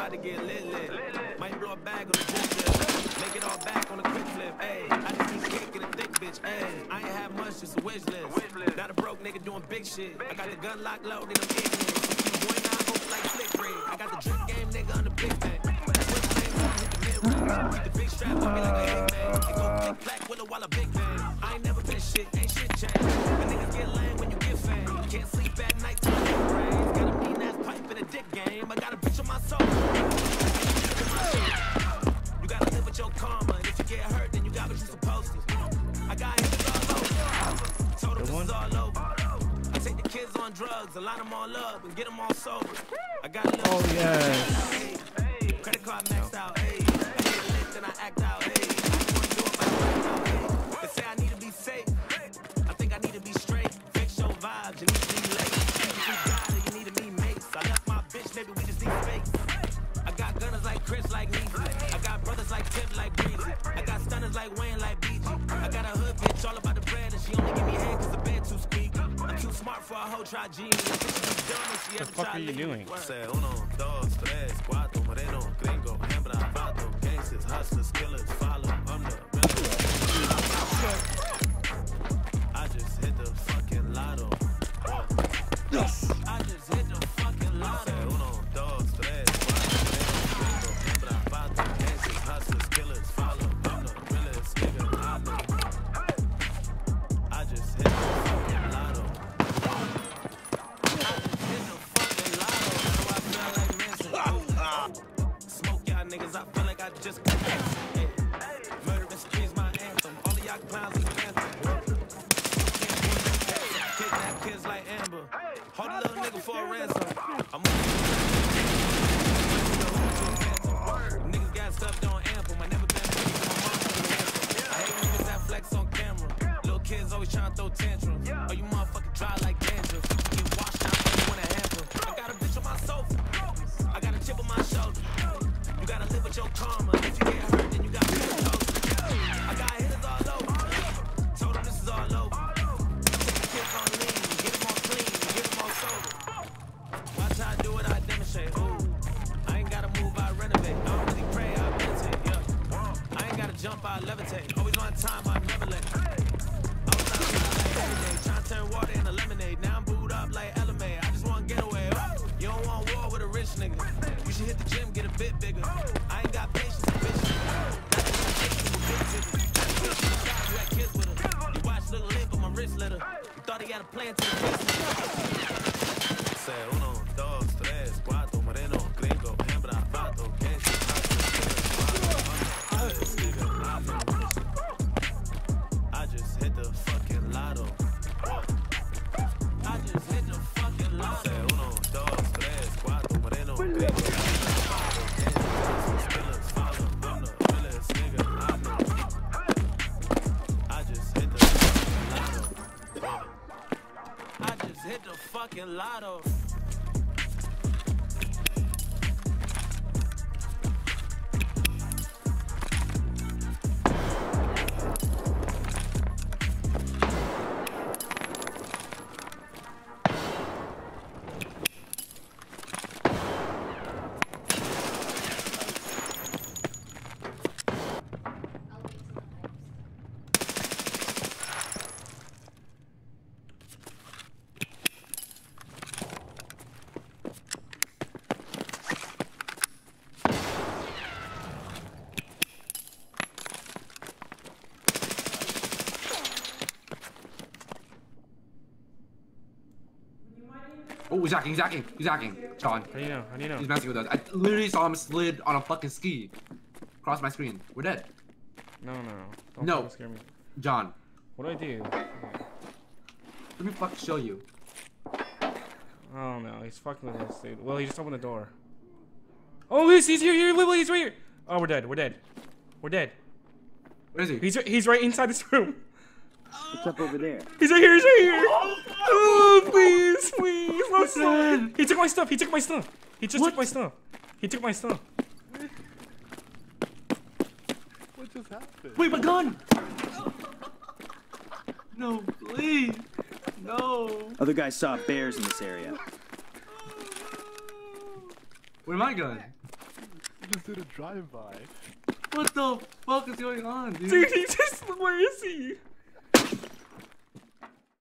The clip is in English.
about to get lit. Might blow a bag on the drip. Make it all back on a quick flip. Ayy, I just need cake and a thick bitch. Ayy, I ain't have much, just a wish list. Not a broke nigga doing big shit. I got the gun locked low, then I'm ignorant. Joyner, I hope like flick rig. I got the drip game, nigga, on the big thing. Keep the big strap on me like a hitman. And go click clack with a while a big bang. I ain't never been shit, ain't shit changed. The niggas get lame when you get fame. Can't sleep at night till I get brains. Got a mean ass pipe in a dick game. I got a bitch on my soul. You gotta live with your karma. And if you get hurt, then you got what you supposed to. I got hits all over. Told them this is all over. I take the kids on drugs, I line them all up and get them all sober. I got a little credit card maxed out, ayy. I get lit, then I act out, ayy. I do it by ayy. They say I need to be safe. I think I need to be straight. Fix your vibes, you need to be late. You got it, you need to be mates. I left my bitch, maybe we just need space. I got gunners like Chris, like Neezy. I got brothers like Tip, like Breezy. I got stunners like Wayne, like BG. I got a hood bitch all about the bread, and she only give me head cause the bed too squeak. I'm too smart for a whole try G. What the fuck are you doing? Say uno, dos, tres, cuatro, moreno, gringo, hembra, vato, gangsters, hustlers, killers, follow. I'm the I just hit the fucking lotto. Yes. I just hit the fucking lotto. Say uno, dos, tres, cuatro, moreno, gringo, hembra, vato, gangsters, hustlers, killers, follow. I'm the realest nigga I know. I just hit the fucking lotto. Niggas, I feel like I just got hey. Murderous streets, my anthem. All of y'all clowns is phantom. Kidnap kids like Amber. Hold a little nigga for a ransom. I'm niggas got stuff on ample. I never been ready for my mom. I hate niggas that flex on camera. Little kids always trying to throw tantrums. Oh, you motherfucking dry like dandruff. Get washed out, you want a hamper. I got a bitch on my sofa. I got a chip on my shoulder. You gotta live with your karma. If you get hurt, then you gotta be toast. I got hitters all over. Told them this is all over. Take the kids on lean, get them all clean, get them all sober. Watch how I do it, I demonstrate. Ooh, I ain't gotta move, I renovate. I don't really pray, I meditate. Yeah, I ain't gotta jump, I levitate. Always on time, I never late. I was out like every day, trying to turn water into lemonade. Now I'm booed up like LMA. I just want to get away. You don't want war with a rich nigga. You should hit the gym, get a bit bigger. I ain't got patience for bitches. You had kids with her. You watched Little Lip on my wrist litter. You thought he had a plan to the business. Say uno, dos, tres, cuatro, moreno, gringo, hembra, vato, gangsters, I just hit the fucking lotto. I just hit the fucking lotto. Say uno, dos, tres, cuatro, moreno, gringo. Hit the fucking lotto. Oh, he's hacking, Sean. How do you know? How do you know? He's messing with us. I literally saw him slid on a fucking ski. Across my screen. We're dead. No. No. Scare me. John. What do I do? Let me fucking show you. Oh no, he's fucking with us, dude. Well, he just opened the door. Oh, he's here, literally, he's right here. Oh, we're dead. We're dead. Where is he? He's right inside this room. What's up over there? He's right here. Oh, please. What's that? He took my stuff. He just took my stuff. He took my stuff. What just happened? Wait, my gun! No, please. No. Other guys saw bears in this area. Where's my gun? just did a drive-by. What the fuck is going on, dude? Dude, he just. Where is he?